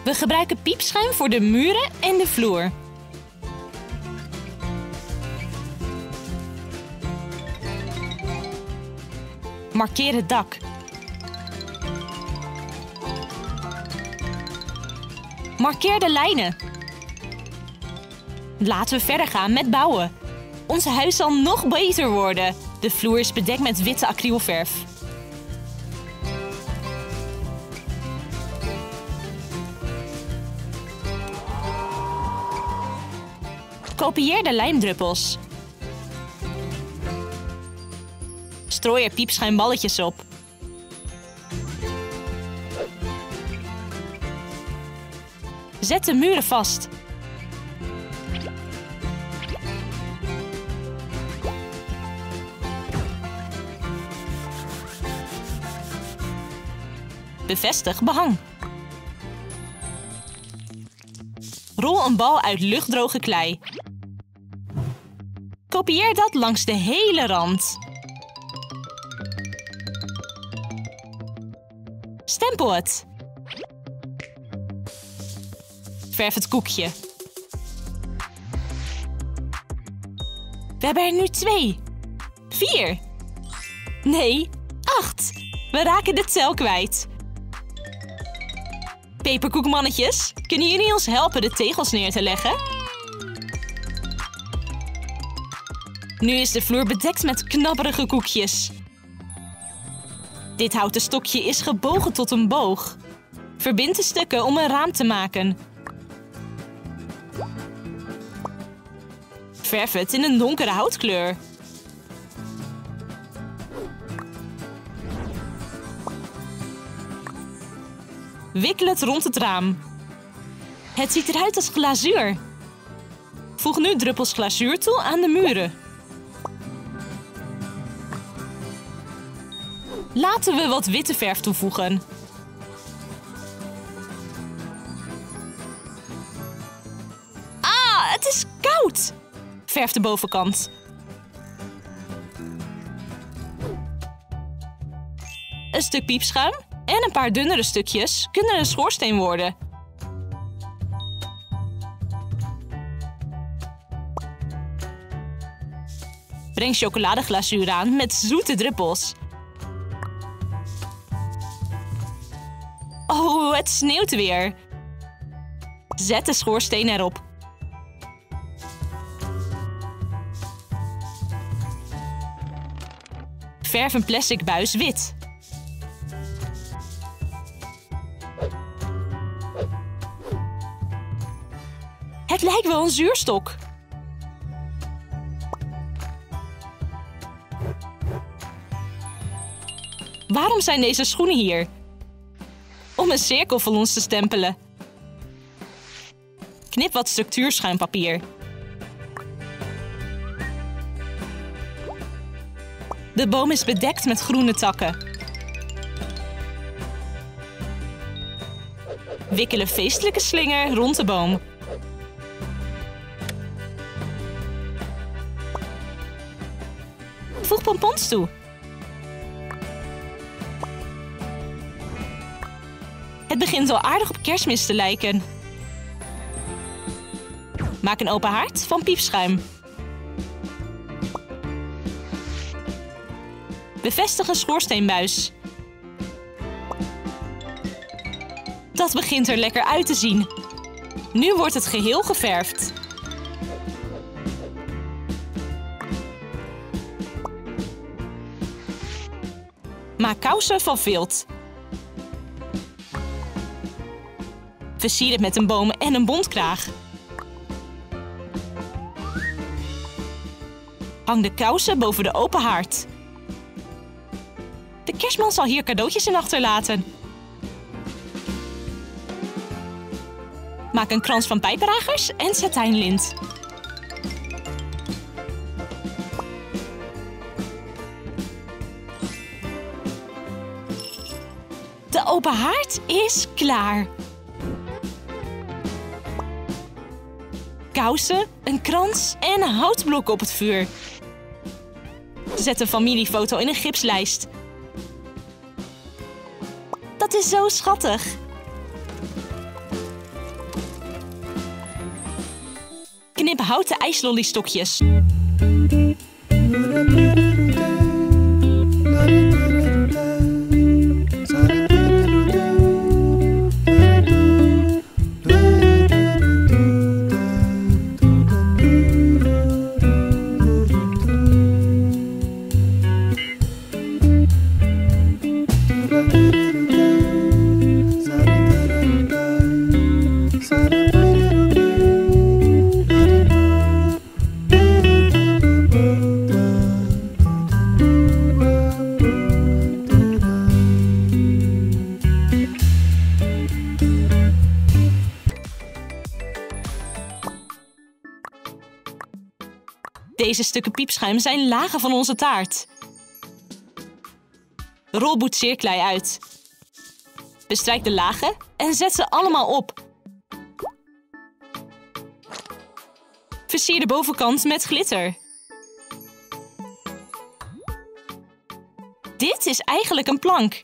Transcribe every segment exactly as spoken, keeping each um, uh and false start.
We gebruiken piepschuim voor de muren en de vloer. Markeer het dak. Markeer de lijnen. Laten we verder gaan met bouwen. Ons huis zal nog beter worden. De vloer is bedekt met witte acrylverf. Kopieer de lijmdruppels. Strooi er piepschuimballetjes op. Zet de muren vast. Bevestig behang. Rol een bal uit luchtdroge klei. Kopieer dat langs de hele rand. Stempel het. Verf het koekje. We hebben er nu twee. Vier. Nee, acht. We raken de tel kwijt. Peperkoekmannetjes, kunnen jullie ons helpen de tegels neer te leggen? Nu is de vloer bedekt met knabberige koekjes. Dit houten stokje is gebogen tot een boog. Verbind de stukken om een raam te maken. Verf het in een donkere houtkleur. Wikkel het rond het raam. Het ziet eruit als glazuur. Voeg nu druppels glazuur toe aan de muren. Laten we wat witte verf toevoegen. Ah, het is koud! Verf de bovenkant. Een stuk piepschuim en een paar dunnere stukjes kunnen een schoorsteen worden. Breng chocoladeglazuur aan met zoete druppels. Oh, het sneeuwt weer. Zet de schoorsteen erop. Verf een plastic buis wit. Het lijkt wel een zuurstok. Waarom zijn deze schoenen hier? Om een cirkel voor ons te stempelen. Knip wat structuurschuimpapier. De boom is bedekt met groene takken. Wikkel een feestelijke slinger rond de boom. Voeg pompons toe. Het begint al aardig op Kerstmis te lijken. Maak een open haard van piepschuim. Bevestig een schoorsteenbuis. Dat begint er lekker uit te zien. Nu wordt het geheel geverfd. Maak kousen van vilt. Versier het met een boom en een bontkraag. Hang de kousen boven de open haard. De kerstman zal hier cadeautjes in achterlaten. Maak een krans van pijpenragers en satijnlint. De open haard is klaar. Kousen, een krans en een houtblok op het vuur. Zet een familiefoto in een gipslijst. Dat is zo schattig. Knip houten ijslollystokjes. Deze stukken piepschuim zijn lagen van onze taart. Rol boetseerklei uit. Bestrijk de lagen en zet ze allemaal op. Versier de bovenkant met glitter. Dit is eigenlijk een plank.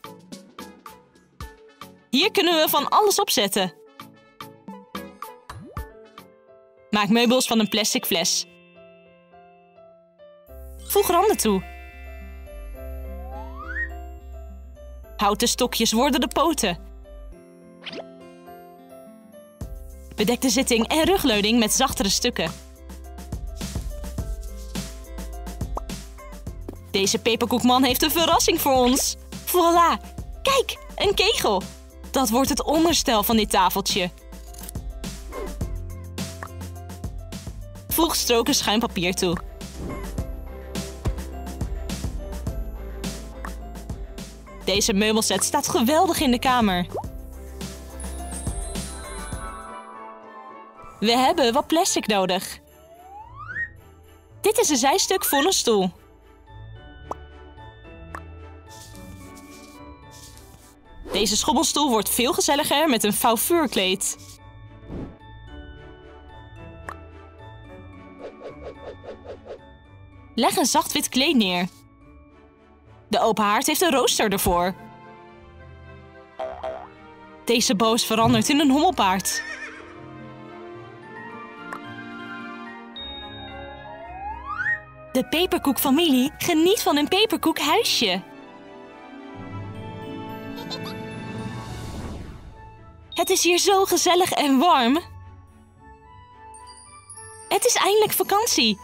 Hier kunnen we van alles opzetten. Maak meubels van een plastic fles. Voeg randen toe. Houten stokjes worden de poten. Bedek de zitting en rugleuning met zachtere stukken. Deze peperkoekman heeft een verrassing voor ons. Voilà! Kijk, een kegel. Dat wordt het onderstel van dit tafeltje. Voeg stroken schuimpapier toe. Deze meubelset staat geweldig in de kamer. We hebben wat plastic nodig. Dit is een zijstuk voor een stoel. Deze schobbelstoel wordt veel gezelliger met een vouw vuurkleed. Leg een zacht wit kleed neer. De open haard heeft een rooster ervoor. Deze boos verandert in een hommelpaard. De peperkoekfamilie geniet van een peperkoekhuisje. Het is hier zo gezellig en warm. Het is eindelijk vakantie.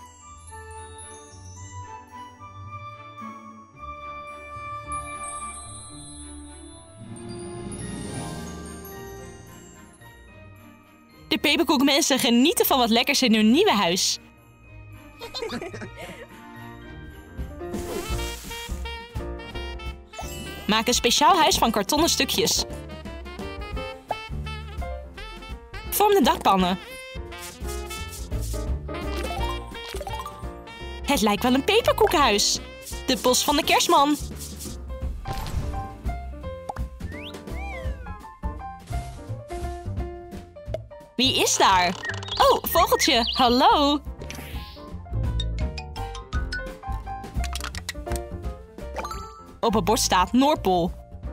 De peperkoekmensen genieten van wat lekkers in hun nieuwe huis. Maak een speciaal huis van kartonnen stukjes. Vorm de dakpannen. Het lijkt wel een peperkoekhuis. De bos van de kerstman. Wie is daar? Oh, vogeltje, hallo. Op het bord staat Noordpool.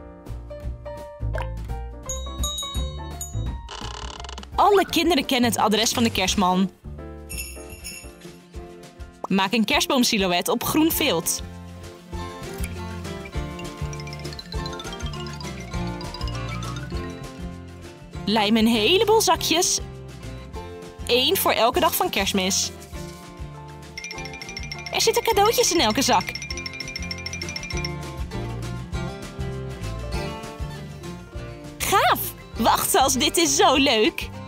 Alle kinderen kennen het adres van de kerstman. Maak een kerstboomsilhouet op groen vilt. Lijm een heleboel zakjes. Eén voor elke dag van Kerstmis. Er zitten cadeautjes in elke zak. Gaaf! Wacht, als dit is zo leuk!